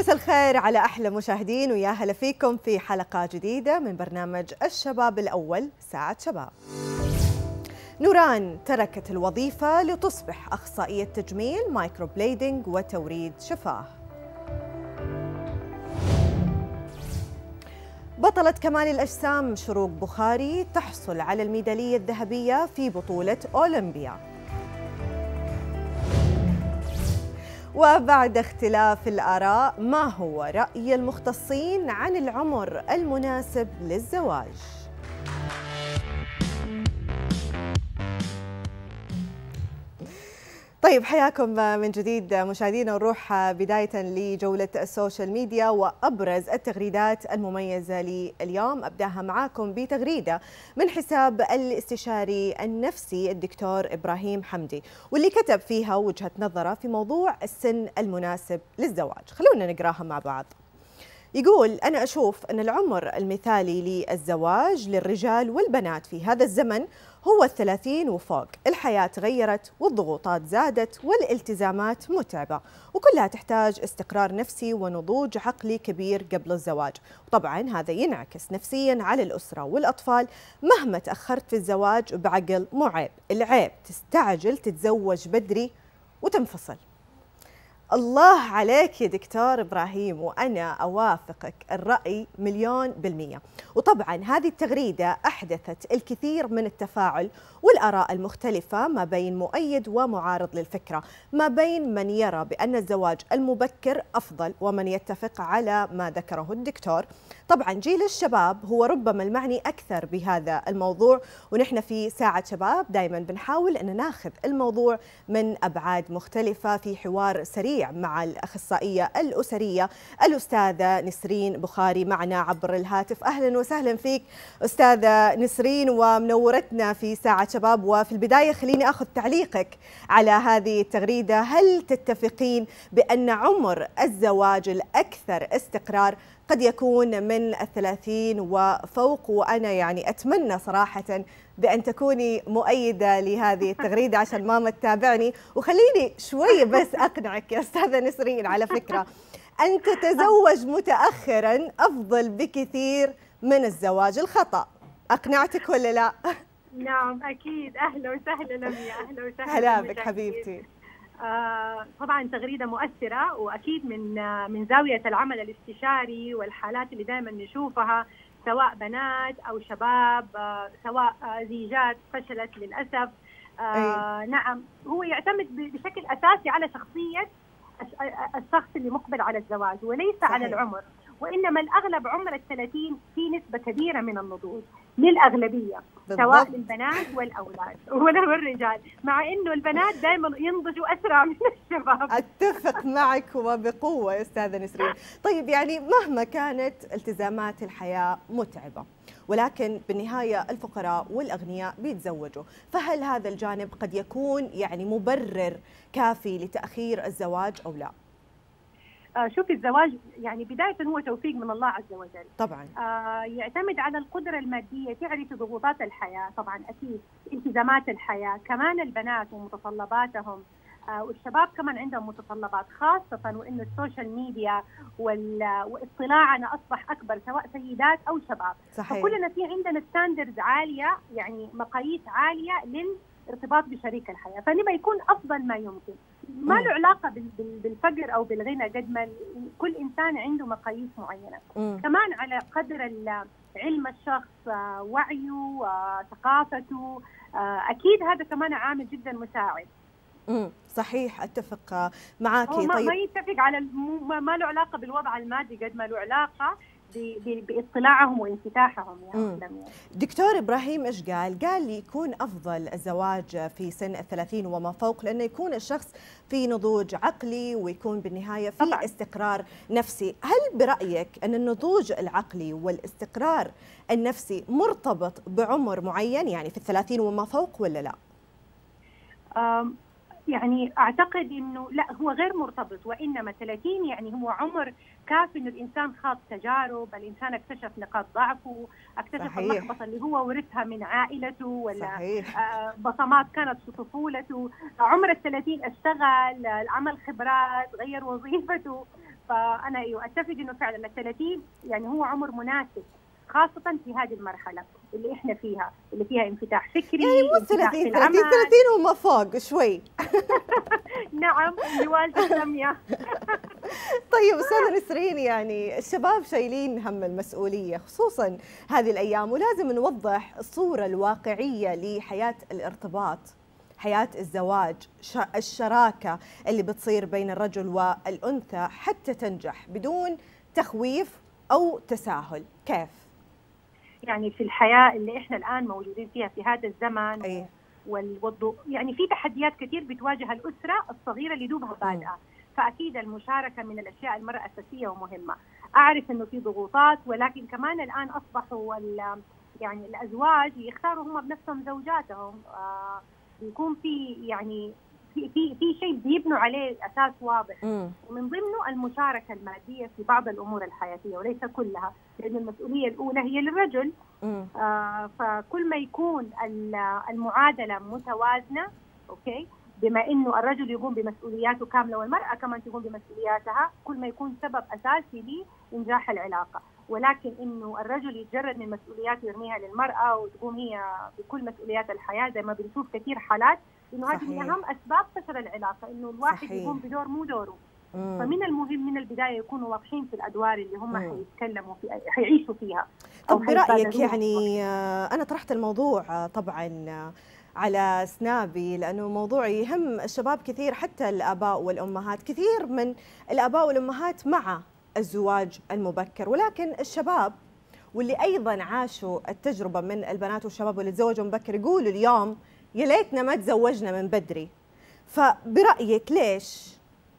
مساء الخير على أحلى مشاهدين، ويا هلا فيكم في حلقة جديدة من برنامج الشباب الأول ساعة شباب. نوران تركت الوظيفة لتصبح أخصائية تجميل مايكرو بليدنج وتوريد شفاه. بطلة كمال الأجسام شروق بخاري تحصل على الميدالية الذهبية في بطولة أولمبيا. وبعد اختلاف الآراء، ما هو رأي المختصين عن العمر المناسب للزواج؟ طيب، حياكم من جديد مشاهدينا، ونروح بداية لجولة السوشيال ميديا وأبرز التغريدات المميزة لليوم. أبداها معاكم بتغريدة من حساب الاستشاري النفسي الدكتور إبراهيم حمدي، واللي كتب فيها وجهة نظره في موضوع السن المناسب للزواج. خلونا نقراها مع بعض. يقول: أنا أشوف أن العمر المثالي للزواج للرجال والبنات في هذا الزمن هو 30 وفوق. الحياة تغيرت والضغوطات زادت والالتزامات متعبة، وكلها تحتاج استقرار نفسي ونضوج عقلي كبير قبل الزواج. وطبعا هذا ينعكس نفسيا على الأسرة والأطفال. مهما تأخرت في الزواج بعقل مو عيب، العيب تستعجل تتزوج بدري وتنفصل. الله عليك يا دكتور إبراهيم، وأنا أوافقك الرأي 1,000,000%. وطبعا هذه التغريدة أحدثت الكثير من التفاعل والآراء المختلفة ما بين مؤيد ومعارض للفكرة، ما بين من يرى بأن الزواج المبكر أفضل ومن يتفق على ما ذكره الدكتور. طبعا جيل الشباب هو ربما المعني أكثر بهذا الموضوع، ونحن في ساعة شباب دائما بنحاول أن ناخذ الموضوع من أبعاد مختلفة في حوار سريع مع الأخصائية الأسرية الأستاذة نسرين بخاري معنا عبر الهاتف. أهلا وسهلا فيك أستاذة نسرين، ومنورتنا في ساعة شباب. وفي البداية خليني أخذ تعليقك على هذه التغريدة. هل تتفقين بأن عمر الزواج الأكثر استقرار قد يكون من 30 وفوق؟ وأنا يعني أتمنى صراحة بأن تكوني مؤيدة لهذه التغريدة عشان ماما تتابعني. وخليني شوي بس أقنعك يا أستاذة نسرين، على فكرة أن تتزوج متأخرا أفضل بكثير من الزواج الخطأ. أقنعتك ولا لا؟ نعم أكيد. أهلا وسهلا لميا، أهلا وسهلا. هلا بك حبيبتي. طبعا تغريدة مؤثرة، وأكيد من زاوية العمل الاستشاري والحالات اللي دائما نشوفها، سواء بنات أو شباب، سواء زيجات فشلت للأسف. نعم، هو يعتمد بشكل أساسي على شخصية الشخص اللي مقبل على الزواج، وليس صحيح على العمر. وإنما الأغلب عمر 30 في نسبة كبيرة من النضوج للأغلبية بالضبط، سواء للبنات والأولاد والرجال، مع إنه البنات دائما ينضجوا أسرع من الشباب. أتفق معك وبقوة يا أستاذة نسرين. طيب، يعني مهما كانت التزامات الحياة متعبة، ولكن بالنهاية الفقراء والأغنياء بيتزوجوا، فهل هذا الجانب قد يكون يعني مبرر كافي لتأخير الزواج أو لا؟ شوفي، الزواج يعني بداية هو توفيق من الله عز وجل طبعا. يعتمد على القدرة المادية، تعرفي ضغوطات الحياة طبعا، أكيد التزامات الحياة، كمان البنات ومتطلباتهم، والشباب كمان عندهم متطلبات، خاصة وإنه السوشيال ميديا واطلاعنا أصبح أكبر سواء سيدات أو شباب. صحيح. فكلنا في عندنا ستاندردز عالية، يعني مقاييس عالية للارتباط بشريك الحياة، فنبقى يكون أفضل ما يمكن. ما له علاقة بالفقر أو بالغنى، قد ما كل إنسان عنده مقاييس معينة. كمان على قدر علم الشخص، وعيه، ثقافته، أكيد هذا كمان عامل جدا مساعد. صحيح، أتفق معك. طيب، ما يتفق على ما له علاقة بالوضع المادي قد ما له علاقة باطلاعهم وانفتاحهم. يعني دكتور إبراهيم إيش قال؟ قال لي يكون أفضل الزواج في سن 30 وما فوق، لأنه يكون الشخص في نضوج عقلي ويكون بالنهاية في طبعا استقرار نفسي. هل برأيك أن النضوج العقلي والاستقرار النفسي مرتبط بعمر معين، يعني في 30 وما فوق، ولا لا؟ يعني أعتقد أنه لا، هو غير مرتبط، وإنما 30 يعني هو عمر كافي أنه الإنسان خاض تجارب، الإنسان اكتشف نقاط ضعفه، اكتشف اللخبطة اللي هو ورثها من عائلته، ولا بصمات كانت في طفولته. عمر 30 اشتغل، عمل خبرات، غير وظيفته، فأنا أتفق إنه فعلا ال30 يعني هو عمر مناسب، خاصة في هذه المرحلة اللي إحنا فيها، اللي فيها انفتاح فكري، يعني مو 30 وما فوق شوي. نعم اللي والدة سامية. طيب أستاذة نسرين، يعني الشباب شايلين هم المسؤولية خصوصا هذه الأيام، ولازم نوضح الصورة الواقعية لحياة الارتباط، حياة الزواج، الشراكة اللي بتصير بين الرجل والأنثى حتى تنجح بدون تخويف أو تساهل. كيف؟ يعني في الحياة اللي إحنا الآن موجودين فيها في هذا الزمن، أي. يعني في تحديات كثير بتواجه الأسرة الصغيرة اللي دوبها بادئة، فأكيد المشاركة من الأشياء المرة أساسية ومهمة. أعرف إنه في ضغوطات، ولكن كمان الآن أصبحوا يعني الأزواج يختاروا هم بنفسهم زوجاتهم، بيكون في يعني في شيء بيبنوا عليه أساس واضح، ومن ضمنه المشاركة المادية في بعض الأمور الحياتية وليس كلها، لأن المسؤولية الأولى هي للرجل. فكل ما يكون المعادلة متوازنة، أوكي، بما إنه الرجل يقوم بمسؤولياته كاملة والمرأة كمان تقوم بمسؤولياتها، كل ما يكون سبب أساسي لإنجاح العلاقة. ولكن إنه الرجل يتجرد من مسؤولياته ويرميها للمرأة وتقوم هي بكل مسؤوليات الحياة، زي ما بنشوف كثير حالات، إنه هذه من أهم أسباب فشل العلاقة، إنه الواحد صحيح. يقوم بدور مو دوره. فمن المهم من البداية يكونوا واضحين في الأدوار اللي هم حيتكلموا في حيعيشوا فيها. طب برأيك يعني أنا طرحت الموضوع طبعا على سنابي لأنه موضوع يهم الشباب كثير، حتى الآباء والأمهات، كثير من الآباء والأمهات مع الزواج المبكر، ولكن الشباب واللي أيضا عاشوا التجربة من البنات والشباب واللي تزوجوا مبكر يقولوا اليوم يا ليتنا ما تزوجنا من بدري. فبرأيك ليش؟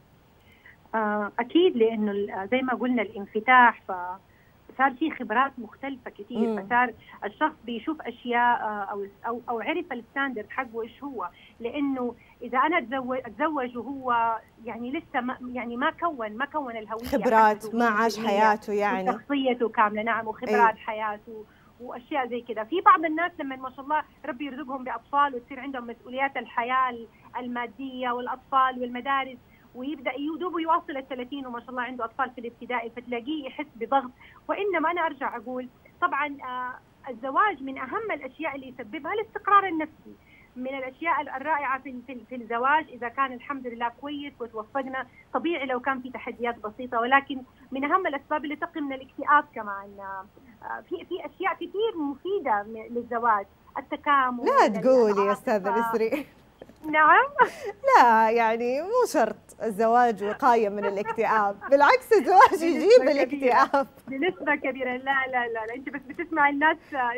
أكيد لأنه زي ما قلنا الانفتاح، فصار في خبرات مختلفة كثير، فصار الشخص بيشوف أشياء أو عرف الستاندرد حقه إيش هو. لأنه إذا أنا أتزوج وهو يعني لسه ما كون الهوية، خبرات، ما عاش حياته يعني شخصيته كاملة، نعم، وخبرات حياته واشياء زي كذا. في بعض الناس لما ما شاء الله ربي يرزقهم باطفال وتصير عندهم مسؤوليات الحياه الماديه والاطفال والمدارس، ويبدا يدوب يواصل ال30 وما شاء الله عنده اطفال في الابتدائي، فتلاقيه يحس بضغط. وانما انا ارجع اقول طبعا الزواج من اهم الاشياء اللي يسببها الاستقرار النفسي. من الاشياء الرائعه في الزواج اذا كان الحمد لله كويس وتوفقنا، طبيعي لو كان في تحديات بسيطه، ولكن من اهم الاسباب اللي تقي من الاكتئاب كمان في اشياء كثير مفيده للزواج، التكامل. لا تقولي يا استاذه نسرين. نعم. لا يعني مو شرط الزواج وقاية من الاكتئاب، بالعكس الزواج يجيب الاكتئاب بنسبة كبيرة. لا لا لا, لا. انت بس بتسمع الناس.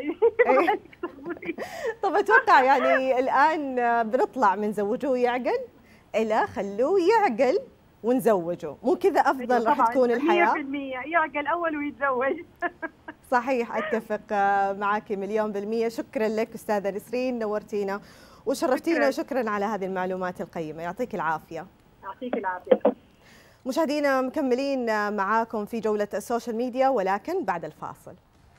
طب اتوقع يعني الان بنطلع من زوجوه يعقل الى خلوه يعقل ونزوجه، مو كذا افضل راح تكون الحياة؟ 100% يعقل اول ويتزوج. صحيح، اتفق معك 1,000,000%. شكرا لك استاذة نسرين، نورتينا وشرفتينا، وشكرا على هذه المعلومات القيمة، يعطيك العافية. يعطيك العافية. مشاهدينا مكملين معاكم في جولة السوشيال ميديا، ولكن بعد الفاصل.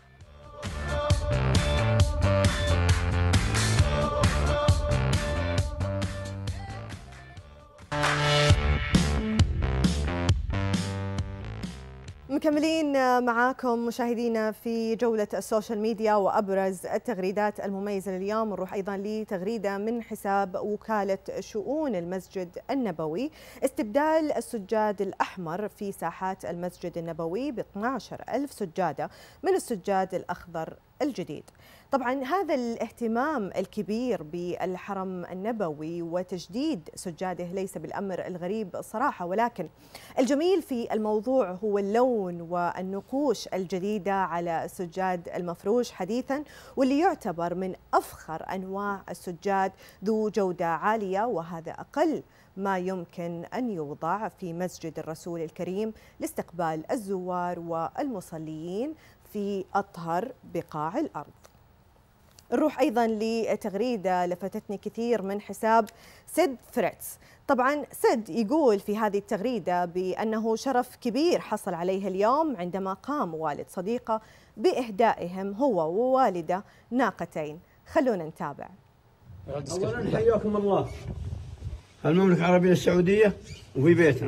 مكملين معاكم مشاهدينا في جولة السوشيال ميديا وأبرز التغريدات المميزة لليوم. نروح أيضا لتغريدة من حساب وكالة شؤون المسجد النبوي: استبدال السجاد الأحمر في ساحات المسجد النبوي ب 12,000 سجادة من السجاد الأخضر الجديد. طبعا هذا الاهتمام الكبير بالحرم النبوي وتجديد سجاده ليس بالأمر الغريب الصراحة، ولكن الجميل في الموضوع هو اللون والنقوش الجديدة على السجاد المفروش حديثا، واللي يعتبر من أفخر أنواع السجاد ذو جودة عالية، وهذا أقل ما يمكن أن يوضع في مسجد الرسول الكريم لاستقبال الزوار والمصليين في أطهر بقاع الأرض. نروح أيضا لتغريدة لفتتني كثير من حساب سيد فريتز. طبعا سيد يقول في هذه التغريدة بأنه شرف كبير حصل عليه اليوم عندما قام والد صديقه بإهدائهم هو ووالده ناقتين. خلونا نتابع. أولا حياكم الله المملكة العربية السعودية وفي بيتنا،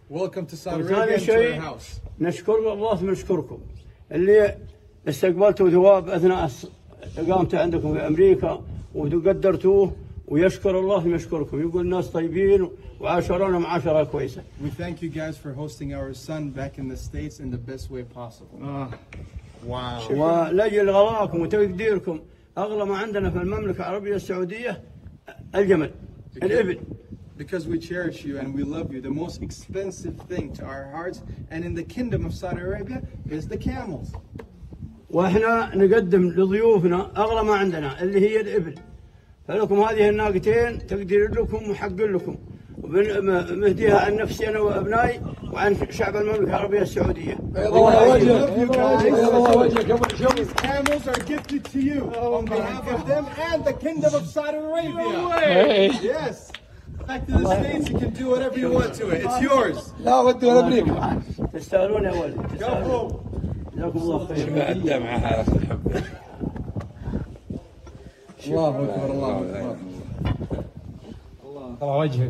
Welcome to Saudi Arabia to our house. نشكر الله ونشكركم اللي استقبلتوا ثواب أثناء إقامته عندكم في أمريكا وقدرتوه، ويشكر الله ويشكركم. يقول الناس طيبين وعاشرونا معاشرة كويسة. We thank you guys for hosting our son back in the States in the best way possible. Wow. ولأجل غلاكم وتقديركم أغلى ما عندنا في المملكة العربية السعودية الجمل، الإبل. Because we cherish you and we love you, the most expensive thing to our hearts and in the kingdom of Saudi Arabia is the camels. وإحنا نقدم لضيوفنا أغلى ما عندنا اللي هي الإبل. فلكم هذه الناقتين تقدير لكم وحق لكم، ومهديها عن نفسي أنا وأبنائي وعن شعب المملكة العربية السعودية. These camels are gifted to you on behalf of them and the kingdom of Saudi Arabia. Yes. Back to the States, you can do whatever you want to it. It's yours. لا ودي ولا أمريكا. تستاهلون يا ولد. جزاكم الله خير. الدمعة هذا الحب. الله أكبر الله أكبر. الله وجهك.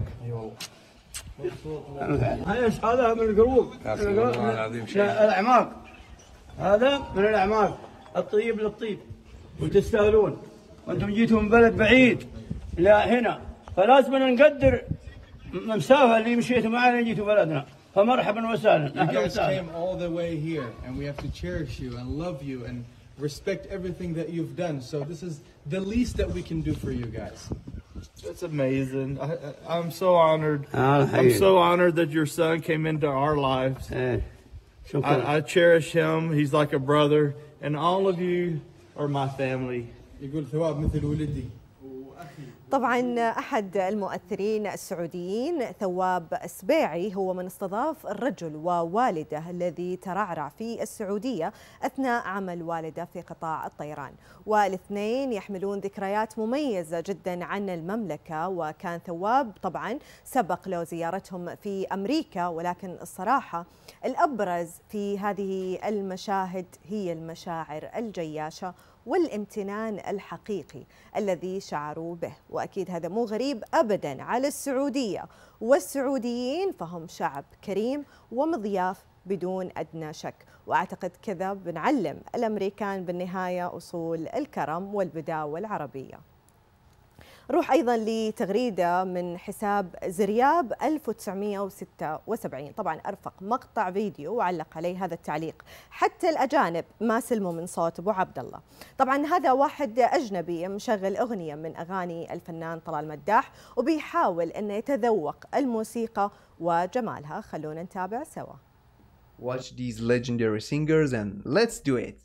هذا من القلوب. الأعماق. هذا من الأعماق. الطيب للطيب. وتستاهلون. وأنتم جيتوا من بلد بعيد إلى هنا، فلازم نقدر المسافة اللي مشيتوا معنا جيتوا بلدنا. فمرحبا وسهلا. You guys came all the way here, and we have to cherish you and love you and respect everything that you've done. So this is the least that we can do for you guys. That's amazing. I'm so honored. I'm so honored that your son came into our lives. I cherish him. He's like a brother, and all of you are my family. يقول ثواب مثل ولدي. طبعا أحد المؤثرين السعوديين ثواب السبيعي هو من استضاف الرجل ووالده الذي ترعرع في السعودية أثناء عمل والده في قطاع الطيران، والاثنين يحملون ذكريات مميزة جدا عن المملكة. وكان ثواب طبعا سبق له زيارتهم في أمريكا، ولكن الصراحة الأبرز في هذه المشاهد هي المشاعر الجياشة والامتنان الحقيقي الذي شعروا به. وأكيد هذا مو غريب أبدا على السعودية والسعوديين، فهم شعب كريم ومضياف بدون أدنى شك. وأعتقد كذا بنعلم الأمريكان بالنهاية أصول الكرم والبداوة العربية. نروح أيضا لتغريدة من حساب زرياب 1976. طبعا أرفق مقطع فيديو وعلق عليه هذا التعليق: حتى الأجانب ما سلموا من صوت أبو عبد الله. طبعا هذا واحد أجنبي مشغل أغنية من أغاني الفنان طلال مداح وبيحاول أنه يتذوق الموسيقى وجمالها. خلونا نتابع سوا. Watch these legendary singers and let's do it.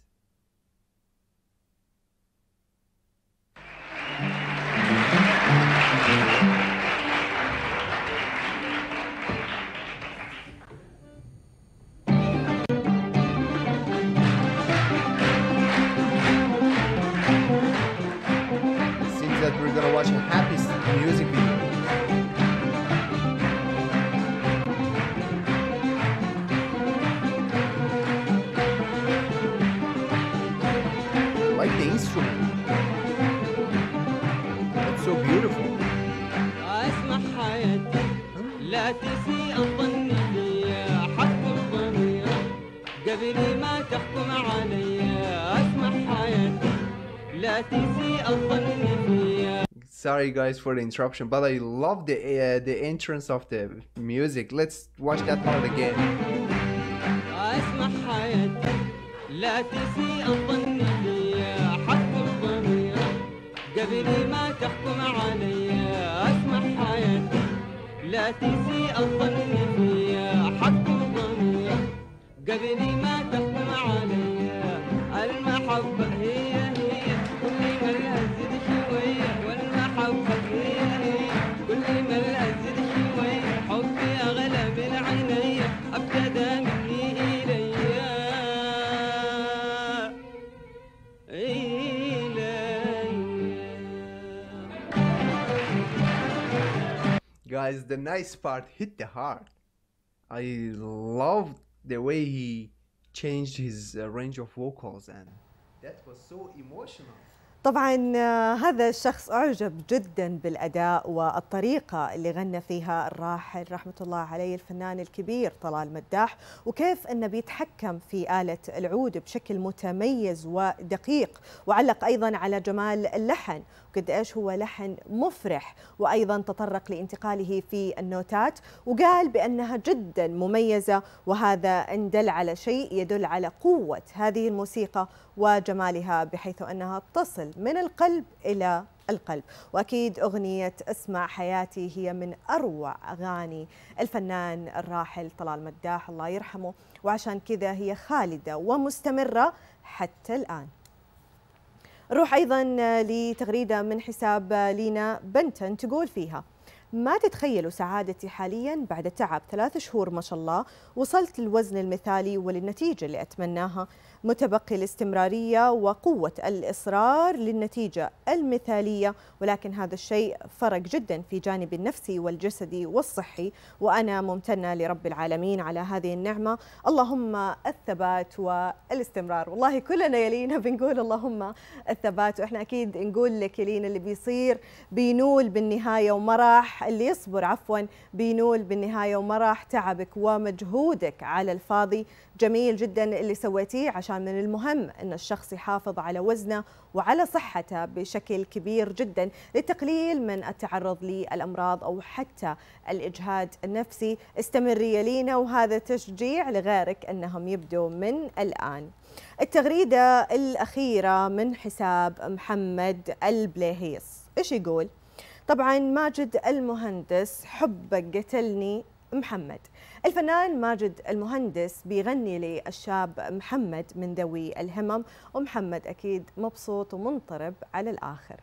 That we're gonna watch a happy music video. Like the instrument. It's so beautiful. اسمع حياتي لا تسيء الظن بي حق الضمير قبل ما تحكم علي. اسمع حياتي لا تسيء الظن بي. Sorry guys for the interruption, but I love the entrance of the music. Let's watch that part again. اسمع حياتي لا تسيء الظن بي حق الضمير قبل ما تحكم علي. اسمع حياتي لا تسيء الظن بي حق الضمير قبل ما تحكم علي. المحبة هي كل ما الأزد شوية، والمحبة هي كل ما الأزد شوية. حبي أغلى من عيني ابتدى مني إلي. Guys, the nice part hit the heart. I love the way he changed his range of vocals, and that was so emotional. طبعا هذا الشخص أعجب جدا بالأداء والطريقة اللي غنى فيها الراحل رحمة الله عليه الفنان الكبير طلال مداح، وكيف أنه بيتحكم في آلة العود بشكل متميز ودقيق، وعلق أيضا على جمال اللحن وقد إيش هو لحن مفرح، وأيضا تطرق لانتقاله في النوتات وقال بأنها جدا مميزة، وهذا إن دل على شيء يدل على قوة هذه الموسيقى وجمالها بحيث أنها تصل من القلب إلى القلب. وأكيد أغنية اسمع حياتي هي من أروع أغاني الفنان الراحل طلال مداح الله يرحمه، وعشان كذا هي خالدة ومستمرة حتى الآن. نروح أيضا لتغريدة من حساب لينا بنتن تقول فيها: ما تتخيلوا سعادتي حاليا بعد تعب 3 شهور ما شاء الله، وصلت للوزن المثالي وللنتيجة اللي أتمناها، متبقي الاستمرارية وقوة الإصرار للنتيجة المثالية، ولكن هذا الشيء فرق جدا في جانبي النفسي والجسدي والصحي، وأنا ممتنة لرب العالمين على هذه النعمة، اللهم الثبات والاستمرار. والله كلنا يا لينا بنقول اللهم الثبات، وإحنا أكيد نقول لك يا لينا اللي بيصير بينول بالنهاية وما راح، اللي يصبر عفوا بينول بالنهاية وما راح تعبك ومجهودك على الفاضي. جميل جدا اللي سويتيه، عشان من المهم أن الشخص يحافظ على وزنه وعلى صحته بشكل كبير جدا للتقليل من التعرض للأمراض أو حتى الإجهاد النفسي. استمري يا لينا، وهذا تشجيع لغيرك أنهم يبدوا من الآن. التغريدة الأخيرة من حساب محمد البليهيس، إيش يقول؟ طبعا ماجد المهندس حبك قتلني محمد. الفنان ماجد المهندس بيغني للشاب محمد من ذوي الهمم، ومحمد أكيد مبسوط ومنطرب على الآخر.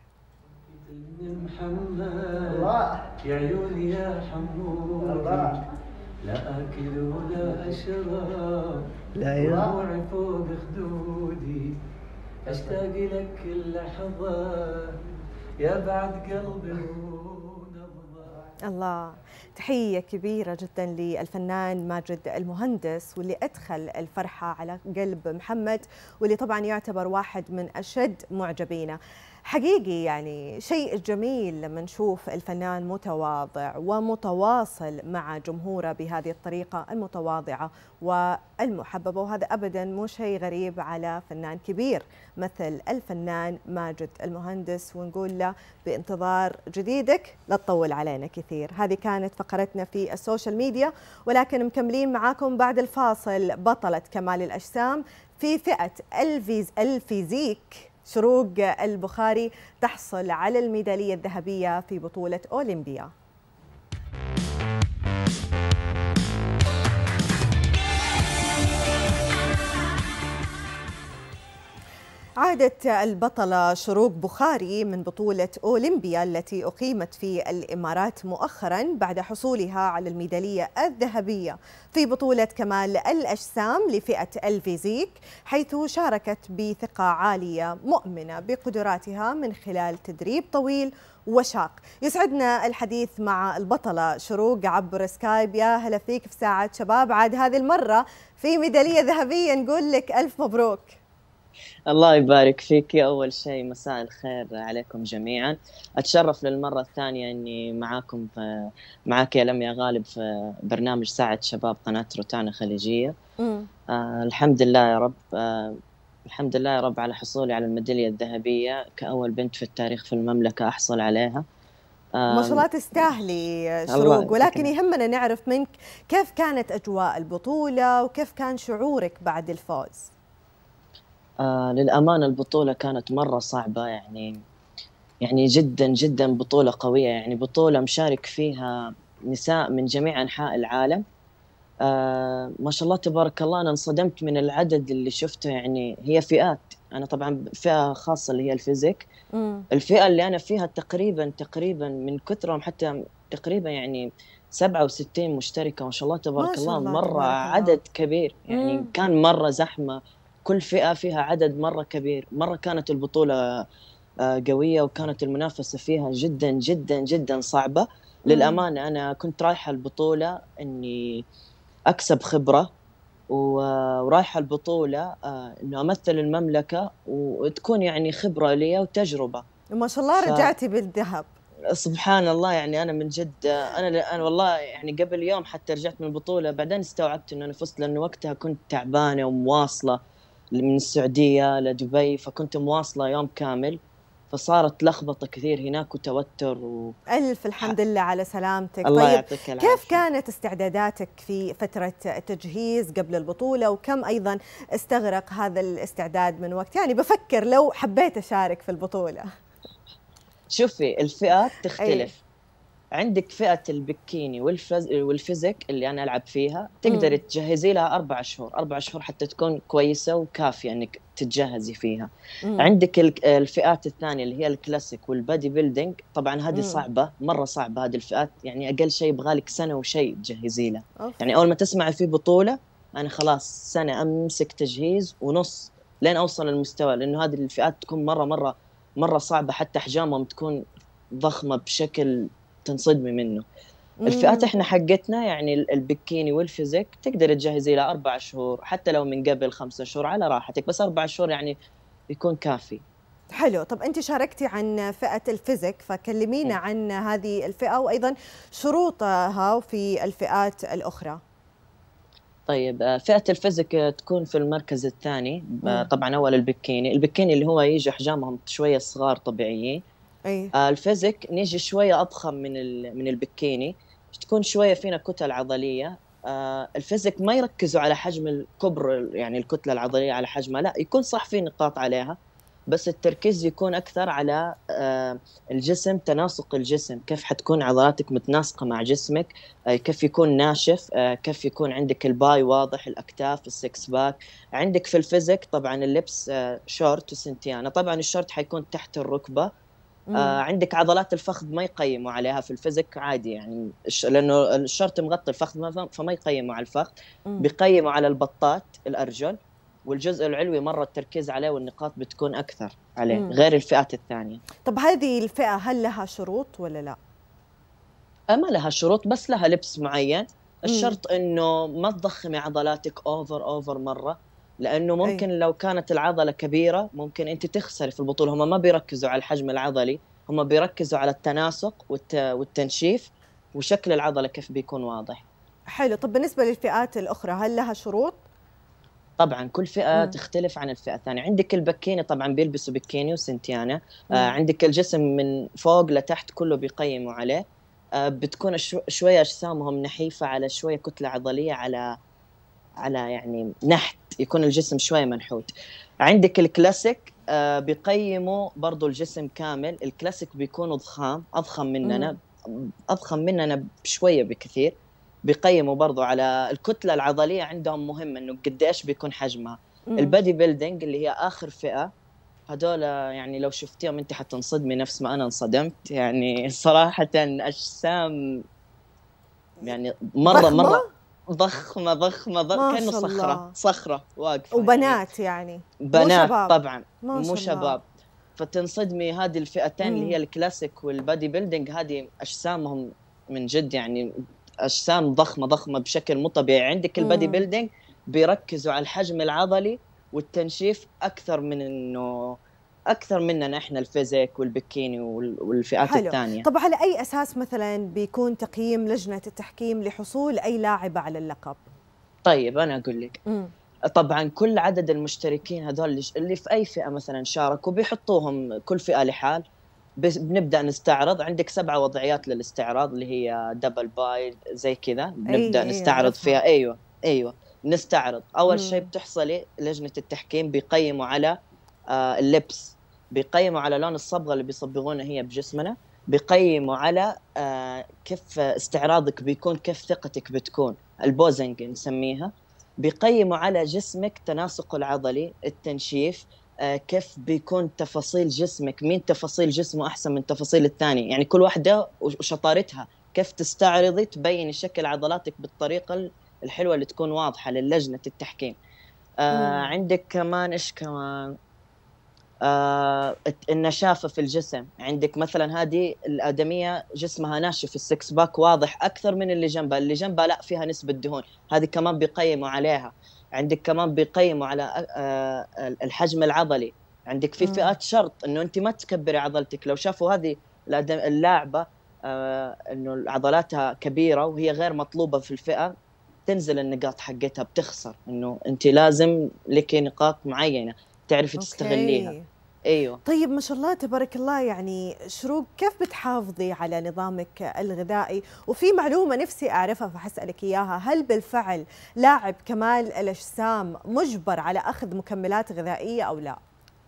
محمد يا عيوني يا حمود، لا أكل ولا أشرب، دموعي فوق خدودي، أشتاق لك كل لحظة يا بعد قلبي ونبضة. الله، تحية كبيرة جدا للفنان ماجد المهندس، واللي أدخل الفرحة على قلب محمد، واللي طبعا يعتبر واحد من أشد معجبينه. حقيقي يعني شيء جميل لما نشوف الفنان متواضع ومتواصل مع جمهوره بهذه الطريقة المتواضعة والمحببة، وهذا أبدا مو شيء غريب على فنان كبير مثل الفنان ماجد المهندس، ونقول له بانتظار جديدك لا تطول علينا كثير. هذه كانت فقرتنا في السوشيال ميديا، ولكن مكملين معاكم بعد الفاصل. بطلة كمال الأجسام في فئة الفيزيك شروق البخاري تحصل على الميدالية الذهبية في بطولة أولمبيا. عادت البطلة شروق بخاري من بطولة أولمبيا التي أقيمت في الإمارات مؤخرا بعد حصولها على الميدالية الذهبية في بطولة كمال الأجسام لفئة الفيزيك، حيث شاركت بثقة عالية مؤمنة بقدراتها من خلال تدريب طويل وشاق. يسعدنا الحديث مع البطلة شروق عبر سكايب. يا هلا فيك في ساعة شباب، عاد هذه المرة في ميدالية ذهبية، نقول لك ألف مبروك. الله يبارك فيك. أول شيء مساء الخير عليكم جميعا، أتشرف للمرة الثانية أني معاك يا لميا غالب في برنامج ساعة شباب قناة روتانا خليجية. الحمد لله يا رب، الحمد لله يا رب على حصولي على الميدالية الذهبية كأول بنت في التاريخ في المملكة أحصل عليها. ما شاء الله تستاهلي شروق، ولكن يهمنا نعرف منك كيف كانت أجواء البطولة وكيف كان شعورك بعد الفوز؟ للأمانة البطولة كانت مرة صعبة، يعني جدا جدا بطولة قوية، يعني بطولة مشارك فيها نساء من جميع أنحاء العالم. ما شاء الله تبارك الله. أنا انصدمت من العدد اللي شفته، يعني هي فئات، أنا طبعا فئة خاصة اللي هي الفيزيك. الفئة اللي أنا فيها تقريبا من كثرهم حتى تقريبا يعني 67 مشتركة، ما شاء الله تبارك الله. مرة عدد كبير، يعني كان مرة زحمة، كل فئة فيها عدد مرة كبير. مرة كانت البطولة قوية، وكانت المنافسة فيها جدا جدا جدا صعبة. للأمانة أنا كنت رايحة البطولة أني أكسب خبرة، ورايحة البطولة إنه أمثل المملكة وتكون يعني خبرة لي وتجربة. ما شاء الله رجعتي بالذهب. سبحان الله، يعني أنا من جد أنا والله يعني قبل يوم حتى رجعت من البطولة، بعدين استوعبت إنه أنا فزت، لأنه وقتها كنت تعبانة ومواصلة من السعودية لدبي، فكنت مواصلة يوم كامل، فصارت لخبطة كثير هناك وتوتر ألف الحمد لله على سلامتك. الله طيب يعطيك العافية. كيف كانت استعداداتك في فترة التجهيز قبل البطولة، وكم أيضا استغرق هذا الاستعداد من وقت؟ يعني بفكر لو حبيت أشارك في البطولة. شوفي الفئات تختلف. عندك فئة البكيني والفيزيك اللي أنا ألعب فيها، تقدر تجهزي لها 4 شهور، 4 شهور حتى تكون كويسة وكافية إنك تتجهزي فيها. عندك الفئات الثانية اللي هي الكلاسيك والبادي بيلدينج، طبعا هذه صعبة، مرة صعبة هذه الفئات، يعني أقل شيء يبغالك سنة وشيء تجهزي لها. يعني أول ما تسمعي في بطولة أنا خلاص سنة أمسك تجهيز ونص لين أوصل للمستوى، لأنه هذه الفئات تكون مرة صعبة، حتى أحجامهم تكون ضخمة بشكل تنصدمي منه. الفئات احنا حقتنا يعني البكيني والفيزيك تقدر تجهزي لها 4 شهور، حتى لو من قبل 5 شهور على راحتك، بس 4 شهور يعني يكون كافي. حلو. طب أنت شاركتي عن فئة الفيزيك، فكلمينا عن هذه الفئة وأيضا شروطها في الفئات الأخرى. طيب فئة الفيزيك تكون في المركز الثاني. طبعا أول البكيني اللي هو يجي أحجامهم شوية صغار طبيعيين. الفيزيك نيجي شوية أضخم من البكيني، تكون شوية فينا كتل عضلية. الفيزيك ما يركزوا على حجم الكبر، يعني الكتلة العضلية على حجمها، لا، يكون صح في نقاط عليها، بس التركيز يكون أكثر على الجسم، تناسق الجسم، كيف حتكون عضلاتك متناسقة مع جسمك، كيف يكون ناشف، كيف يكون عندك الباي واضح، الأكتاف، السكس باك. عندك في الفيزيك طبعا اللبس شورت وسنتيانة، طبعا الشورت حيكون تحت الركبة. عندك عضلات الفخذ ما يقيموا عليها في الفيزيك عادي، يعني لأنه الشورت مغطي الفخذ فما يقيموا على الفخذ، بيقيموا على البطات الأرجل، والجزء العلوي مرة التركيز عليه والنقاط بتكون أكثر عليه غير الفئات الثانية. طب هذه الفئة هل لها شروط ولا لا؟ ما لها شروط، بس لها لبس معين. الشرط إنه ما تضخمي عضلاتك أوفر مرة، لأنه ممكن لو كانت العضلة كبيرة ممكن أنت تخسري في البطولة. هم ما بيركزوا على الحجم العضلي، هم بيركزوا على التناسق والتنشيف وشكل العضلة كيف بيكون واضح. حلو. طب بالنسبة للفئات الأخرى هل لها شروط؟ طبعا كل فئة تختلف عن الفئة الثانية. عندك البكيني طبعا بيلبسوا بكيني وسنتيانة. عندك الجسم من فوق لتحت كله بيقيموا عليه. بتكون شوية أجسامهم نحيفة على شوية كتلة عضلية على يعني نحت، يكون الجسم شوية منحوت. عندك الكلاسيك بيقيموا برضو الجسم كامل. الكلاسيك بيكونوا أضخم مننا بشوية بكثير. بيقيموا برضو على الكتلة العضلية، عندهم مهم إنه قديش بيكون حجمها. البادي بيلدينج اللي هي آخر فئة، هدول يعني لو شفتيهم أنت حتنصدمي نفس ما أنا انصدمت. يعني صراحة أجسام يعني مرة ضخمة كأنه صخرة واقفة، وبنات يعني بنات طبعا مو شباب. فتنصدمي هذه الفئتين اللي هي الكلاسيك والبادي بيلدينج، هذه أجسامهم من جد يعني أجسام ضخمة بشكل مو طبيعي. عندك البادي بيلدينج بيركزوا على الحجم العضلي والتنشيف أكثر مننا إحنا الفيزيك والبكيني والفئات الثانية. طب على أي أساس مثلا بيكون تقييم لجنة التحكيم لحصول أي لاعبة على اللقب؟ طيب أنا أقول لك. طبعا كل عدد المشتركين هذول اللي في أي فئة مثلا شاركوا بيحطوهم كل فئة لحال. بنبدأ نستعرض. عندك 7 وضعيات للاستعراض اللي هي دبل باي زي كذا. بنبدأ نستعرض فيها. أيوة نستعرض. أول شيء بتحصلي لجنة التحكيم بيقيموا على اللبس، بيقيموا على لون الصبغة اللي بيصبغونها هي بجسمنا، بيقيموا على كيف استعراضك بيكون، كيف ثقتك بتكون، البوزنج نسميها. بيقيموا على جسمك تناسقه العضلي، التنشيف، كيف بيكون تفاصيل جسمك، مين تفاصيل جسمه أحسن من تفاصيل الثاني، يعني كل واحدة وشطارتها، كيف تستعرضي تبين شكل عضلاتك بالطريقة الحلوة اللي تكون واضحة للجنة التحكيم. عندك كمان إيش كمان النشافة في الجسم. عندك مثلا هذه الآدمية جسمها ناشف، السكس باك واضح أكثر من اللي جنبها لا فيها نسبة دهون، هذه كمان بيقيموا عليها. عندك كمان بيقيموا على الحجم العضلي. عندك في فئات شرط انه انت ما تكبري عضلتك، لو شافوا هذه اللاعبه انه عضلاتها كبيره وهي غير مطلوبه في الفئه، تنزل النقاط حقتها، بتخسر. انه انت لازم لك نقاط معينه تعرفي تستغليها. ايوه. طيب ما شاء الله تبارك الله، يعني شروق كيف بتحافظي على نظامك الغذائي؟ وفي معلومه نفسي اعرفها فحسألك اياها، هل بالفعل لاعب كمال الاجسام مجبر على اخذ مكملات غذائيه او لا؟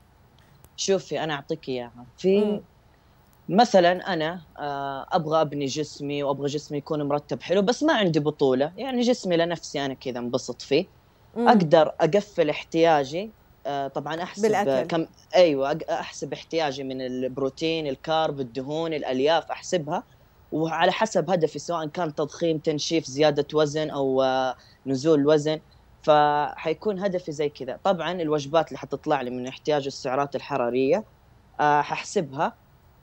شوفي انا اعطيك اياها. في مثلا انا ابغى ابني جسمي وابغى جسمي يكون مرتب حلو، بس ما عندي بطوله، يعني جسمي لنفسي انا كذا انبسط فيه. اقدر اقفل احتياجي. طبعا احسب بالأكل. ايوه احسب احتياجي من البروتين، الكارب، الدهون، الالياف، احسبها وعلى حسب هدفي، سواء كان تضخيم، تنشيف، زياده وزن او نزول وزن، فحيكون هدفي زي كذا. طبعا الوجبات اللي حتطلع لي من احتياج السعرات الحراريه ححسبها،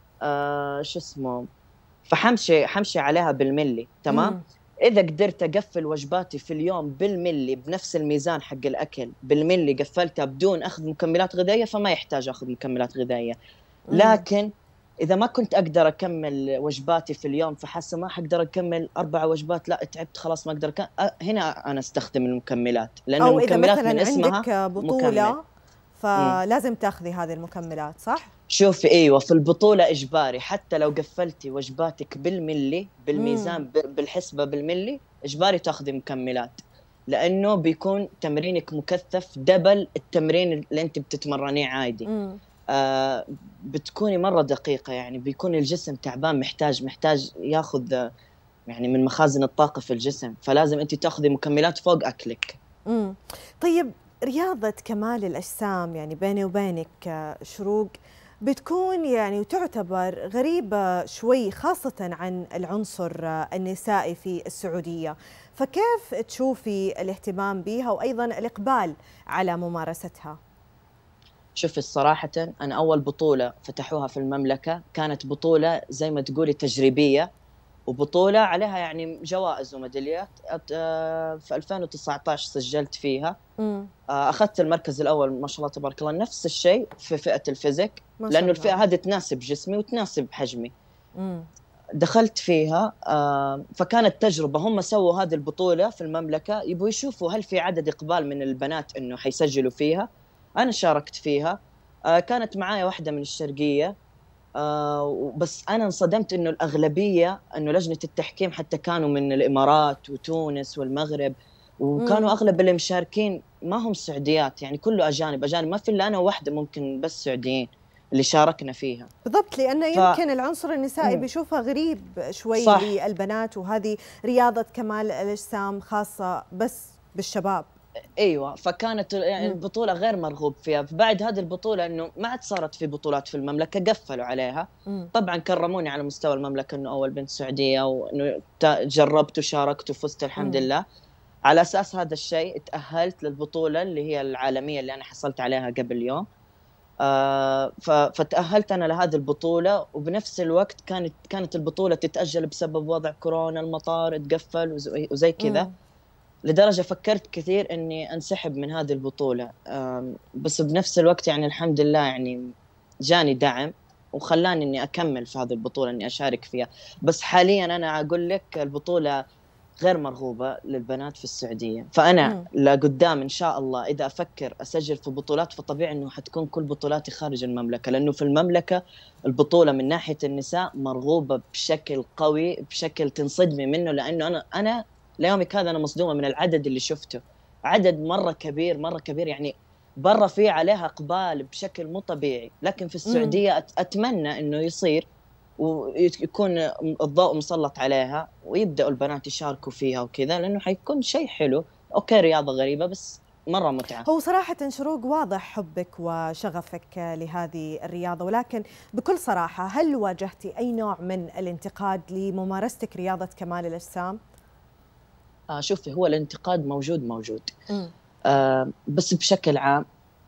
شو اسمه، فحمشي عليها بالملي. تمام. إذا قدرت أقفل وجباتي في اليوم بالملي بنفس الميزان حق الأكل بالملي، قفلتها بدون أخذ مكملات غذائية، فما يحتاج أخذ مكملات غذائية. لكن إذا ما كنت أقدر أكمل وجباتي في اليوم، فحاسة ما حقدر أكمل 4 وجبات، لا تعبت خلاص ما أقدر هنا أنا أستخدم المكملات، لأن أو المكملات إذا من مثلا اسمها عندك بطولة فلازم تاخذي هذه المكملات، صح؟ شوفي ايوه، في البطوله اجباري، حتى لو قفلتي وجباتك بالملي بالميزان بالحسبه بالملي، اجباري تاخذي مكملات، لانه بيكون تمرينك مكثف دبل التمرين اللي انت بتتمرنيه عادي. بتكوني مره دقيقه، يعني بيكون الجسم تعبان، محتاج ياخذ يعني من مخازن الطاقه في الجسم، فلازم انت تاخذي مكملات فوق اكلك. طيب رياضه كمال الاجسام يعني بيني وبينك شروق بتكون يعني وتعتبر غريبة شوي، خاصة عن العنصر النسائي في السعودية، فكيف تشوفي الاهتمام بها وأيضا الإقبال على ممارستها؟ شوفي الصراحة أنا أول بطولة فتحوها في المملكة كانت بطولة زي ما تقولي تجريبية، وبطولة عليها يعني جوائز وميداليات. في 2019 سجلت فيها، أخذت المركز الأول ما شاء الله تبارك الله. نفس الشيء في فئة الفيزيك، لأنه الفئة هذه تناسب جسمي وتناسب حجمي. دخلت فيها، فكانت تجربة. هم سووا هذه البطولة في المملكة يبغوا يشوفوا هل في عدد إقبال من البنات إنه حيسجلوا فيها. أنا شاركت فيها، كانت معايا واحدة من الشرقية، بس أنا انصدمت إنه الأغلبية، إنه لجنة التحكيم حتى كانوا من الإمارات وتونس والمغرب، وكانوا أغلب اللي مشاركين ما هم سعوديات، يعني كله أجانب، ما في إلا أنا واحدة ممكن بس سعوديين اللي شاركنا فيها. بالضبط، لأنه يمكن العنصر النسائي بيشوفها غريب شوي للبنات، وهذه رياضة كمال الأجسام خاصة بس بالشباب. ايوه، فكانت يعني البطوله غير مرغوب فيها. بعد هذه البطوله انه ما عاد صارت في بطولات في المملكه، قفلوا عليها. طبعا كرموني على مستوى المملكه انه اول بنت سعوديه، وانه جربت وشاركت وفزت الحمد لله. على اساس هذا الشيء تاهلت للبطوله اللي هي العالميه اللي انا حصلت عليها قبل يوم. فتاهلت انا لهذه البطوله، وبنفس الوقت كانت البطوله تتاجل بسبب وضع كورونا، المطار تقفل وزي كذا. لدرجة فكرت كثير إني أنسحب من هذه البطولة، بس بنفس الوقت يعني الحمد لله يعني جاني دعم وخلاني إني أكمل في هذه البطولة، إني أشارك فيها. بس حاليا أنا أقول لك البطولة غير مرغوبة للبنات في السعودية. فأنا لقدام إن شاء الله إذا أفكر أسجل في بطولات، فطبيعي إنه حتكون كل بطولاتي خارج المملكة، لأنه في المملكة البطولة من ناحية النساء مرغوبة بشكل قوي، بشكل تنصدمي منه. لأنه أنا ليومك هذا أنا مصدومة من العدد اللي شفته، عدد مرة كبير يعني برا فيه عليها إقبال بشكل مو طبيعي. لكن في السعودية أتمنى إنه يصير ويكون الضوء مسلط عليها ويبدأوا البنات يشاركوا فيها وكذا، لأنه حيكون شيء حلو. أوكي رياضة غريبة بس مرة متعة. هو صراحة شروق واضح حبك وشغفك لهذه الرياضة، ولكن بكل صراحة هل واجهتي أي نوع من الانتقاد لممارستك رياضة كمال الأجسام؟ شوفي هو الانتقاد موجود بس بشكل عام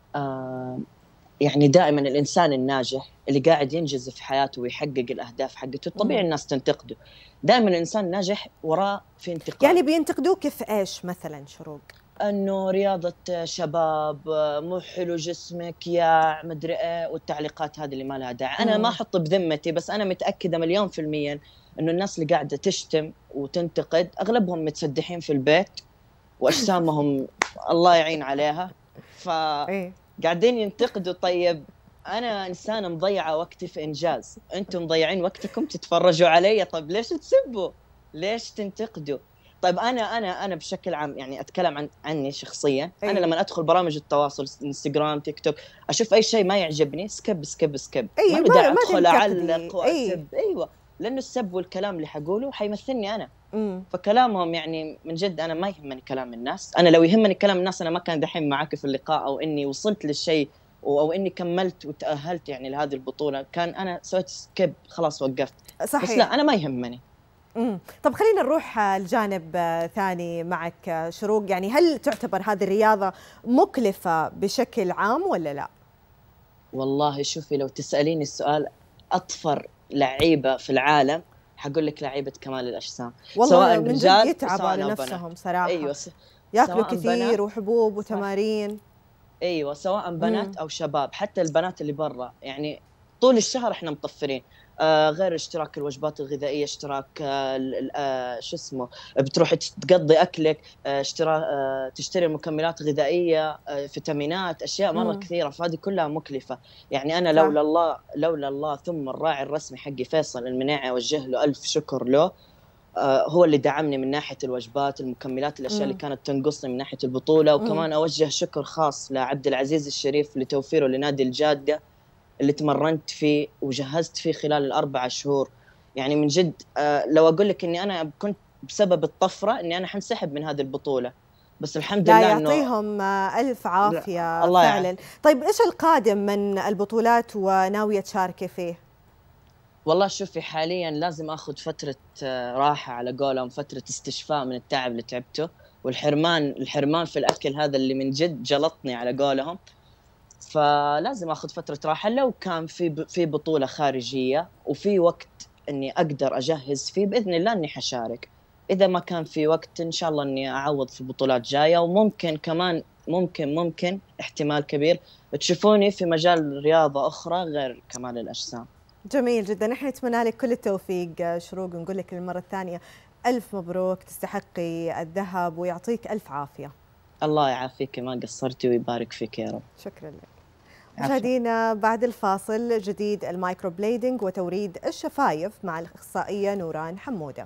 يعني دائما الإنسان الناجح اللي قاعد ينجز في حياته ويحقق الأهداف حقته طبيعي الناس تنتقده. دائما الإنسان الناجح وراه في انتقاد. يعني بينتقدوك في إيش مثلا شروق؟ انه رياضه شباب، مو حلو جسمك يا مدري ايه، والتعليقات هذه اللي ما لها داعي. انا ما احط بذمتي، بس انا متاكده مليون في المية انه الناس اللي قاعده تشتم وتنتقد اغلبهم متسدحين في البيت واجسامهم الله يعين عليها، فقاعدين ينتقدوا. طيب انا انسانه مضيعه وقتي في انجاز، انتم مضيعين وقتكم تتفرجوا علي. طيب ليش تسبوا؟ ليش تنتقدوا؟ طيب انا بشكل عام يعني اتكلم عني شخصيا. انا لما ادخل برامج التواصل انستغرام تيك توك اشوف اي شيء ما يعجبني سكيب سكيب سكيب، ما بدي ادخل اعلق واسب. ايوه، لانه السب والكلام اللي حقوله حيمثلني انا. فكلامهم يعني من جد انا ما يهمني كلام الناس. انا لو يهمني كلام الناس انا ما كان دحين معاك في اللقاء، او اني وصلت للشيء، او اني كملت وتاهلت يعني لهذه البطوله. كان انا سويت سكيب خلاص وقفت. صحيح. بس لا، انا ما يهمني. طب خلينا نروح لجانب ثاني معك شروق. يعني هل تعتبر هذه الرياضة مكلفة بشكل عام ولا لا؟ والله شوفي، لو تسأليني السؤال أطفر لعيبة في العالم حقول لك لعيبة كمال الأجسام. والله سواء من جد يتعبوا على نفسهم صراحة. أيوة، ياكلوا كثير وحبوب وتمارين. أيوة، سواء بنات أو شباب. حتى البنات اللي برا يعني طول الشهر احنا مطفرين، غير اشتراك الوجبات الغذائيه، اشتراك شو اسمه، بتروح تقضي اكلك، تشتري مكملات غذائيه، فيتامينات، اشياء مره كثيره. فهذه كلها مكلفه. يعني انا لولا الله ثم الراعي الرسمي حقي فيصل المناعي، اوجه له الف شكر له. هو اللي دعمني من ناحيه الوجبات، المكملات، الاشياء اللي كانت تنقصني من ناحيه البطوله. وكمان اوجه شكر خاص لعبد العزيز الشريف لتوفيره لنادي الجاده اللي تمرنت فيه وجهزت فيه خلال ال4 شهور. يعني من جد لو أقول لك إني أنا كنت بسبب الطفرة إني أنا حنسحب من هذه البطولة، بس الحمد لله يعطيهم ألف عافية فعلا. يعني. طيب إيش القادم من البطولات وناوية تشاركي فيه؟ والله شوفي، حاليا لازم أخذ فترة راحة على قولهم، فترة استشفاء من التعب اللي تعبته، والحرمان في الأكل هذا اللي من جد جلطني على قولهم. فلازم اخذ فتره راحه. لو كان في بطوله خارجيه وفي وقت اني اقدر اجهز فيه باذن الله اني حشارك. اذا ما كان في وقت ان شاء الله اني اعوض في بطولات جايه. وممكن كمان ممكن احتمال كبير تشوفوني في مجال رياضه اخرى غير كمال الاجسام. جميل جدا. نحن نتمنى لك كل التوفيق شروق، ونقول لك للمره الثانيه الف مبروك، تستحقي الذهب ويعطيك الف عافيه. الله يعافيك، ما قصرتي ويبارك فيك يا رب. شكرا لك. مشاهدينا بعد الفاصل جديد المايكرو بليدنج وتوريد الشفايف مع الأخصائية نوران حمودة.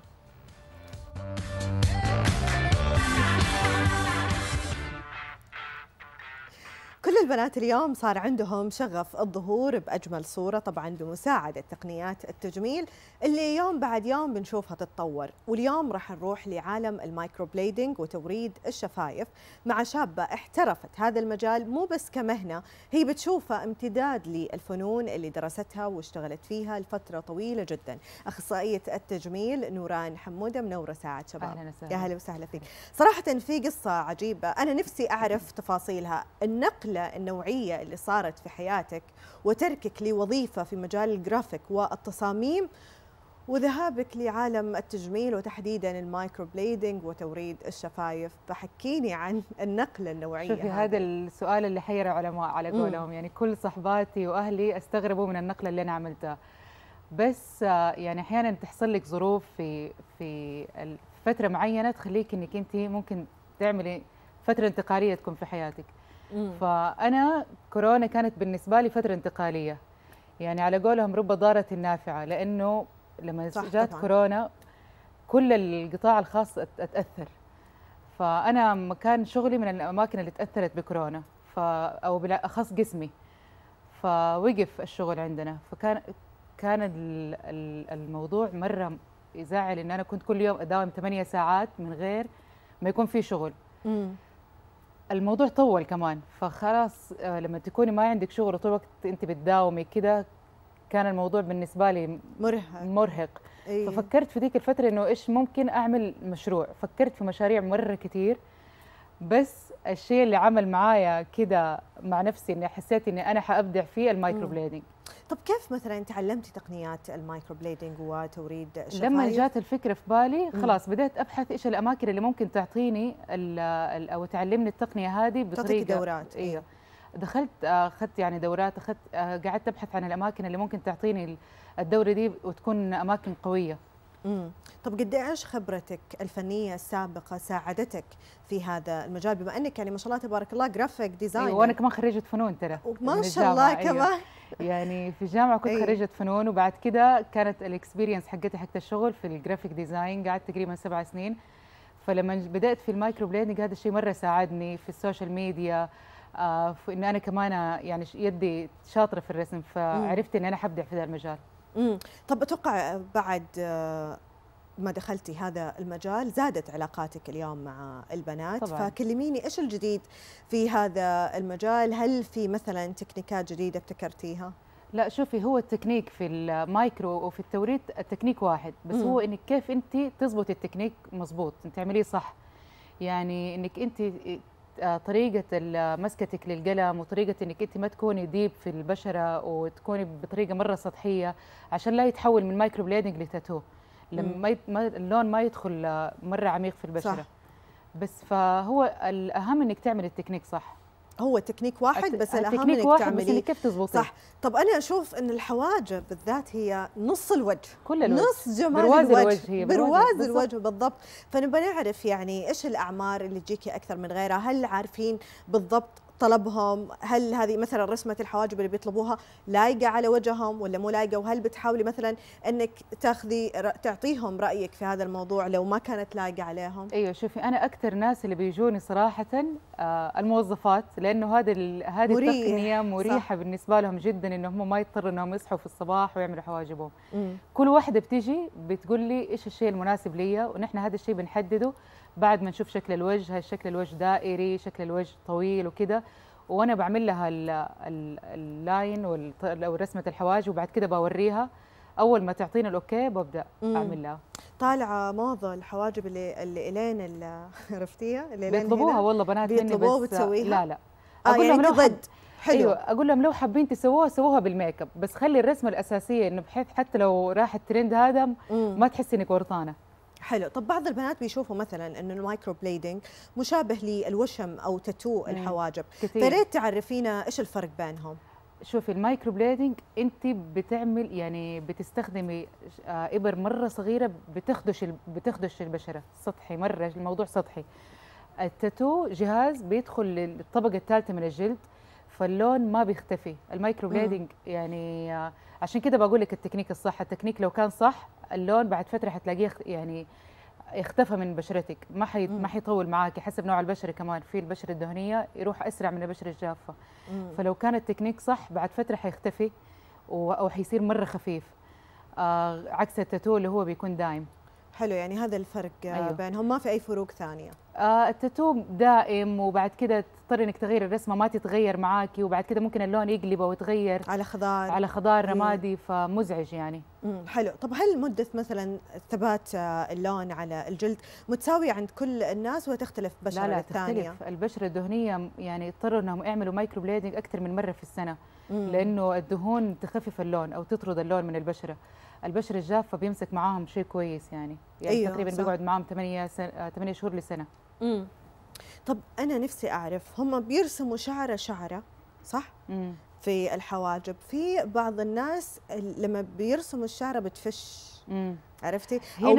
كل البنات اليوم صار عندهم شغف الظهور بأجمل صورة، طبعا بمساعدة تقنيات التجميل اللي يوم بعد يوم بنشوفها تتطور. واليوم راح نروح لعالم المايكرو بليدنج وتوريد الشفايف مع شابة احترفت هذا المجال مو بس كمهنة، هي بتشوفها امتداد للفنون اللي درستها واشتغلت فيها لفترة طويلة جدا. أخصائية التجميل نوران حمودة، منورة ساعة شباب. أهلا وسهلا. يا هلا وسهلا فيك. صراحة في قصة عجيبة أنا نفسي أعرف تفاصيلها، النقلة النوعية اللي صارت في حياتك وتركك لوظيفة في مجال الجرافيك والتصاميم وذهابك لعالم التجميل وتحديدا المايكرو بليدنج وتوريد الشفايف. فحكيني عن النقلة النوعية. شوفي هذا السؤال اللي حير علماء على قولهم، يعني كل صحباتي وأهلي استغربوا من النقلة اللي أنا عملتها. بس يعني أحيانا تحصل لك ظروف في فترة معينة تخليك إنك أنت ممكن تعملي فترة انتقالية تكون في حياتك. فأنا كورونا كانت بالنسبة لي فترة انتقالية، يعني على قولهم رب ضارة نافعة، لأنه لما جات كورونا كل القطاع الخاص اتأثر. فأنا مكان شغلي من الأماكن اللي تأثرت بكورونا، أو بالأخص قسمي، فوقف الشغل عندنا. كان الموضوع مرة يزعل إن أنا كنت كل يوم أداوم 8 ساعات من غير ما يكون في شغل. الموضوع طول كمان، فخلاص لما تكوني ما عندك شغل طول الوقت انت بتداومي كده، كان الموضوع بالنسبه لي مرهق. أيه. ففكرت في ذيك الفتره انه ايش ممكن اعمل مشروع. فكرت في مشاريع مره كثير، بس الشيء اللي عمل معايا كده مع نفسي اني حسيت اني انا حابدع فيه المايكرو بليدنج. طب كيف مثلا تعلمتي تقنيات المايكرو بليدنج وتوريد الشفايف؟ لما جات الفكره في بالي خلاص بدأت ابحث ايش الاماكن اللي ممكن تعطيني او تعلمني التقنيه هذه بطريقه. تعطيك دورات. ايوه دخلت اخذت يعني دورات، قعدت ابحث عن الاماكن اللي ممكن تعطيني الدوره دي وتكون اماكن قويه. طب قد ايش خبرتك الفنيه السابقه ساعدتك في هذا المجال، بما انك يعني ما شاء الله تبارك الله جرافيك ديزاينر؟ أيوة وانا كمان خريجه فنون ترى ما شاء الله كمان. يعني في الجامعه كنت خريجه فنون، وبعد كده كانت الاكسبيرينس حقتي حقت الشغل في الجرافيك ديزاين، قعدت تقريبا 7 سنين. فلما بدات في المايكرو بليدنج هذا الشيء مره ساعدني في السوشيال ميديا، في ان انا كمان يعني يدي شاطره في الرسم، فعرفت ان انا حبدع في هذا المجال. طب اتوقع بعد ما دخلتي هذا المجال زادت علاقاتك اليوم مع البنات طبعاً. فكلميني ايش الجديد في هذا المجال؟ هل في مثلا تكنيكات جديده ابتكرتيها؟ لا شوفي، هو التكنيك في المايكرو وفي التوريد التكنيك واحد، بس هو انك كيف انت تزبط التكنيك مظبوط، انت تعمليه صح. يعني انك انت طريقة مسكتك للقلم وطريقة انك انت ما تكوني ديب في البشرة وتكوني بطريقة مرة سطحية عشان لا يتحول من مايكرو بليدنج لتاتو، لما اللون ما يدخل مرة عميق في البشرة. صح. بس فهو الأهم انك تعمل التكنيك صح. هو تكنيك واحد بس الأهم انك تعمليه كيف تزبطيه صح. طب أنا أشوف أن الحواجب بالذات هي نص الوجه، كل الوجه، نص جمال برواز الوجه، هي برواز الوجه بالضبط. فنبغى نعرف يعني إيش الأعمار اللي تجيكي أكثر من غيرها؟ هل عارفين بالضبط طلبهم؟ هل هذه مثلا رسمة الحواجب اللي بيطلبوها لايقة على وجههم ولا مو لايقة؟ وهل بتحاولي مثلا انك تعطيهم رأيك في هذا الموضوع لو ما كانت لايقة عليهم؟ ايوه شوفي، انا اكثر ناس اللي بيجوني صراحة الموظفات، لانه هذه التقنية مريحة بالنسبة لهم جدا، انهم ما يضطروا انهم يصحوا في الصباح ويعملوا حواجبهم. كل واحدة بتيجي بتقول لي ايش الشيء المناسب ليا، ونحن هذا الشيء بنحدده بعد ما نشوف شكل الوجه، هل شكل الوجه دائري، شكل الوجه طويل وكده، وانا بعمل لها اللاين او رسمه الحواجب، وبعد كده بوريها. اول ما تعطينا الاوكي ببدا اعمل لها. طالعه موضه الحواجب اللي الين عرفتيها، اللي بيطلبوها والله بنات مني، بيطلبوها بس وبتسويها؟ لا اقول لهم يعني لو ضد. حلو. ايوه اقول لهم لو حابين تسووها بالميك اب، بس خلي الرسمه الاساسيه انه بحيث حتى لو راح الترند هذا ما تحسي انك ورطانه. حلو. طب بعض البنات بيشوفوا مثلا انه المايكرو بليدنج مشابه للوشم او تاتو الحواجب، فريت تعرفينا ايش الفرق بينهم؟ شوفي، المايكرو بليدنج انت بتستخدمي ابر مره صغيره بتخدش البشره سطحي، مره الموضوع سطحي. التاتو جهاز بيدخل للطبقه الثالثه من الجلد، فاللون ما بيختفي. المايكرو بليدنج يعني عشان كده بقول لك التكنيك الصح. التكنيك لو كان صح اللون بعد فتره حتلاقيه يعني اختفى من بشرتك، ما حيطول معاكي حسب نوع البشره. كمان في البشره الدهنيه يروح اسرع من البشره الجافه، فلو كان التكنيك صح بعد فتره حيختفي او حيصير مره خفيف، عكس التاتو اللي هو بيكون دايم. حلو، يعني هذا الفرق. أيوه. بينهم ما في اي فروق ثانيه. التاتو دائم، وبعد كده تضطري انك تغير الرسمه ما تتغير معاكي، وبعد كده ممكن اللون يقلب ويتغير على خضار رمادي، فمزعج يعني. حلو. طب هل مده مثلا ثبات اللون على الجلد متساويه عند كل الناس ولا تختلف بشره للثانيه؟ تختلف. البشره الدهنيه يعني يضطروا انهم يعملوا مايكرو بليدنج اكثر من مره في السنه، لانه الدهون تخفف اللون او تطرد اللون من البشره. البشره الجافه بيمسك معاهم شيء كويس يعني أيوه تقريبا بيقعد معاهم 8 شهور لسنه. طب انا نفسي اعرف، هم بيرسموا شعره صح؟ في الحواجب، في بعض الناس لما بيرسموا الشعره بتفش، عرفتي؟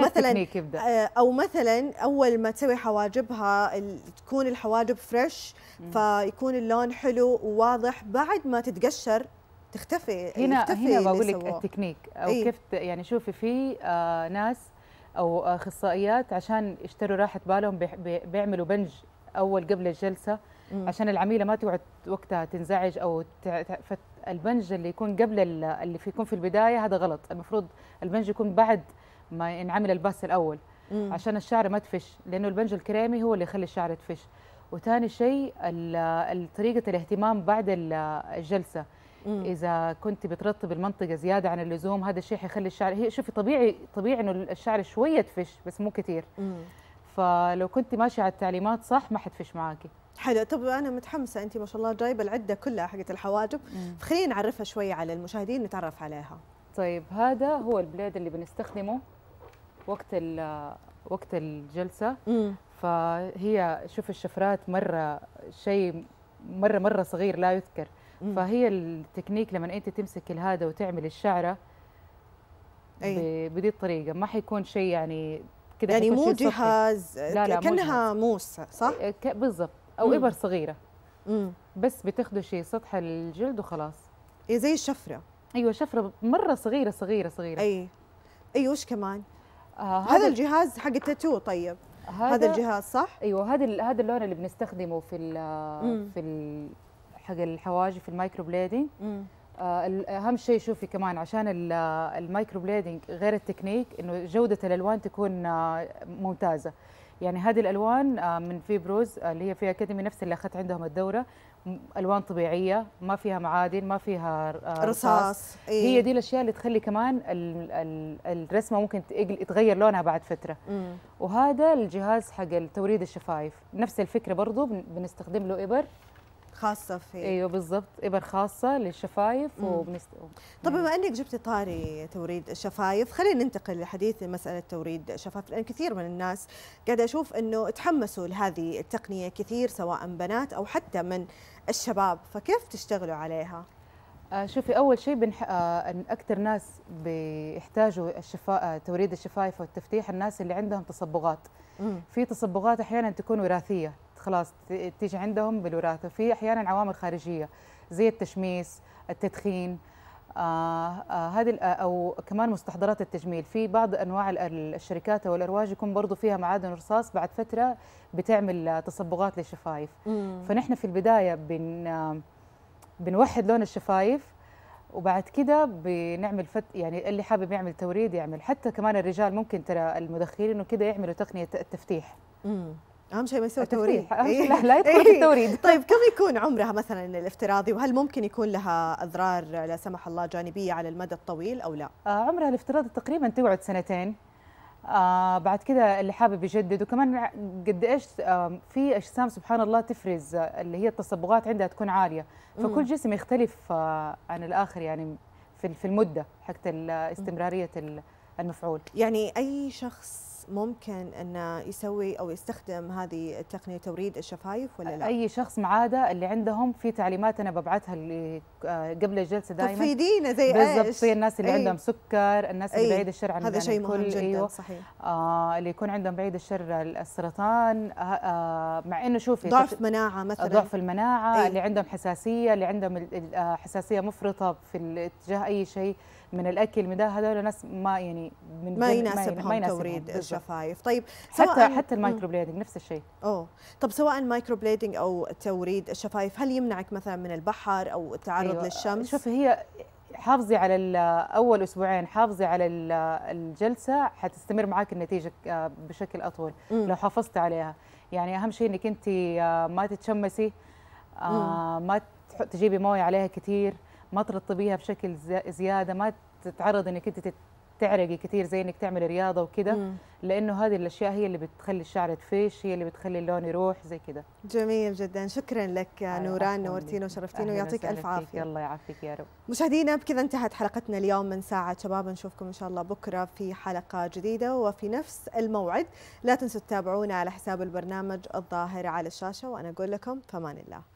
او مثلا اول ما تسوي حواجبها تكون الحواجب فريش، فيكون اللون حلو وواضح، بعد ما تتقشر تختفي. هنا بقول لك التكنيك او كيف يعني. شوفي في ناس او اخصائيات عشان يشتروا راحه بالهم بيعملوا بنج اول قبل الجلسه عشان العميله ما تقعد وقتها تنزعج او البنج اللي يكون قبل اللي يكون في البدايه هذا غلط. المفروض البنج يكون بعد ما ينعمل الباس الاول عشان الشعر ما تفش، لانه البنج الكريمي هو اللي يخلي الشعر تفش. وثاني شيء طريقه الاهتمام بعد الجلسه، اذا كنت بترطب المنطقه زياده عن اللزوم هذا الشيء حيخلي الشعر، هي شوفي طبيعي انه الشعر شويه تفش بس مو كثير، فلو كنت ماشيه على التعليمات صح ما حتفش معاكي. حلو. طب انا متحمسه، انت ما شاء الله جايبه العده كلها حقت الحواجب، فخلينا نعرفها شويه على المشاهدين نتعرف عليها. طيب هذا هو البليد اللي بنستخدمه وقت الجلسه. فهي شوف الشفرات مره شيء مره صغير لا يذكر. فهي التكنيك لما انت تمسك هذا وتعمل الشعره بدي الطريقه، ما حيكون شيء يعني كده، يعني مو جهاز لا كأنها موس صح؟ بالضبط، او ابر صغيره بس بتخدشي سطح الجلد وخلاص. زي الشفره. ايوه شفره مره صغيره. اي وش كمان؟ هذا الجهاز حق التاتو. طيب هذا الجهاز صح؟ ايوه هذا اللون اللي بنستخدمه في حق الحواجب في المايكرو بليدنج. اهم شيء شوفي كمان عشان المايكرو بليدنج غير التكنيك، انه جوده الالوان تكون ممتازه. يعني هذه الالوان من فيبروز اللي هي في اكاديمي نفس اللي اخذت عندهم الدوره، الوان طبيعيه ما فيها معادن ما فيها رصاص. هي دي الاشياء اللي تخلي كمان الرسمه ممكن يتغير لونها بعد فتره. وهذا الجهاز حق توريد الشفايف نفس الفكره برضو، بنستخدم له ابر خاصة فيه. ايوه بالضبط، ابر خاصة للشفايف. طب بما انك جبتي طاري توريد الشفايف، خلينا ننتقل للحديث لمسألة توريد الشفايف، لأن كثير من الناس قاعدة أشوف أنه تحمسوا لهذه التقنية كثير، سواء بنات أو حتى من الشباب، فكيف تشتغلوا عليها؟ شوفي أول شيء أكثر ناس بيحتاجوا توريد الشفايف والتفتيح الناس اللي عندهم تصبغات. في تصبغات أحيانا تكون وراثية خلاص تيجي عندهم بالوراثه، في احيانا عوامل خارجيه زي التشميس، التدخين، هذه او كمان مستحضرات التجميل. في بعض انواع الشركات او الارواج يكون برضه فيها معادن رصاص بعد فتره بتعمل تصبغات للشفايف. فنحن في البدايه بنوحد لون الشفايف، وبعد كده بنعمل يعني اللي حابب يعمل توريد يعمل. حتى كمان الرجال ممكن ترى المدخنين وكده يعملوا تقنيه التفتيح. اهم شيء ما يسوي توريد. اهم شيء لا يدخل في التوريد. طيب كم يكون عمرها مثلا الافتراضي، وهل ممكن يكون لها اضرار لا سمح الله جانبيه على المدى الطويل او لا؟ عمرها الافتراضي تقريبا تقعد 2 سنين. بعد كده اللي حابب يجدد. وكمان قد ايش في اجسام سبحان الله تفرز اللي هي التصبغات عندها تكون عاليه، فكل جسم يختلف عن الاخر يعني في المده حقت استمراريه المفعول. يعني اي شخص ممكن انه يسوي او يستخدم هذه التقنيه توريد الشفايف ولا لا؟ اي شخص ما عدا اللي عندهم في تعليمات انا ببعثها اللي قبل الجلسه دائما. تفيدينا زي بالضبط، في الناس اللي عندهم سكر، الناس اللي بعيد الشر عن هذا شيء مهم جدا. أيوه. صحيح. اللي يكون عندهم بعيد الشر السرطان، مع انه شوفي ضعف مناعه مثلا، ضعف المناعه، اللي عندهم حساسيه، اللي عندهم حساسيه مفرطه في اتجاه اي شيء من الاكل من ده، هذول ناس ما يعني ما يناسبهم توريد الشفايف. طيب حتى المايكرو بليدنج نفس الشيء. طب سواء مايكرو بليدنج او توريد الشفايف، هل يمنعك مثلا من البحر او التعرض للشمس؟ شوفي هي حافظي على اول اسبوعين، حافظي على الجلسه حتستمر معاك النتيجه بشكل اطول لو حافظتي عليها. يعني اهم شيء انك انت ما تتشمسي، ما تجيبي مويه عليها كثير، ما ترطبيها بشكل زياده، ما تتعرض انك انت تعرقي كثير زي انك تعملي رياضه وكده، لانه هذه الاشياء هي اللي بتخلي الشعر تفيش، هي اللي بتخلي اللون يروح زي كده. جميل جدا، شكرا لك نوران، نورتينا وشرفتينا ويعطيك الف عافيه. الله يعافيك يا رب. مشاهدينا بكذا انتهت حلقتنا اليوم من ساعه شباب، نشوفكم ان شاء الله بكره في حلقه جديده وفي نفس الموعد. لا تنسوا تتابعونا على حساب البرنامج الظاهر على الشاشه، وانا اقول لكم فمان الله.